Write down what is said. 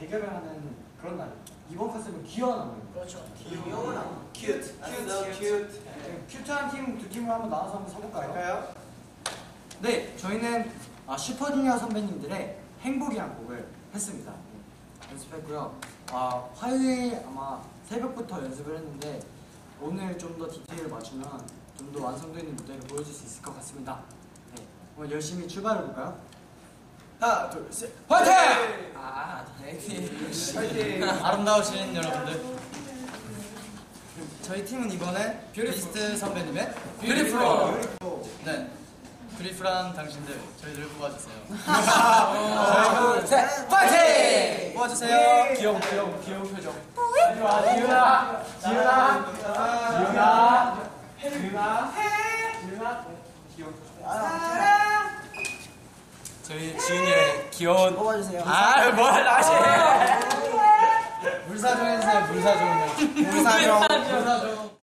대결을 하는 그런 날. 이번 컨셉은 귀여운 안무. 그렇죠. 귀여운 안무. 큐트. 큐트한 팀 두 팀을 한번 나눠서 한번 서볼까요? 할까요? 네, 저희는 슈퍼주니어 선배님들의 행복이란 곡을 했습니다. 연습했고요. 화요일 아마 새벽부터 연습을 했는데 오늘 좀 더 디테일을 맞추면 좀 더 완성도 있는 무대를 보여줄 수 있을 것 같습니다. 네, 오늘 열심히 출발해볼까요? 하나, 둘, 셋. 화이팅! 파이팅! 아름다우신 여러분들, 저희 팀은 이번에 비스트 선배님의 뷰티풀. 네, 뷰티풀한 당신들 저희들을 뽑아주세요. 하나, 셋, 파이팅! 뽑아주세요. 귀여운 표정. 저희 지훈이의 귀여운 뽑아주세요. 뭘 아시네. 물사종 해주세요. 물사종. 물사종.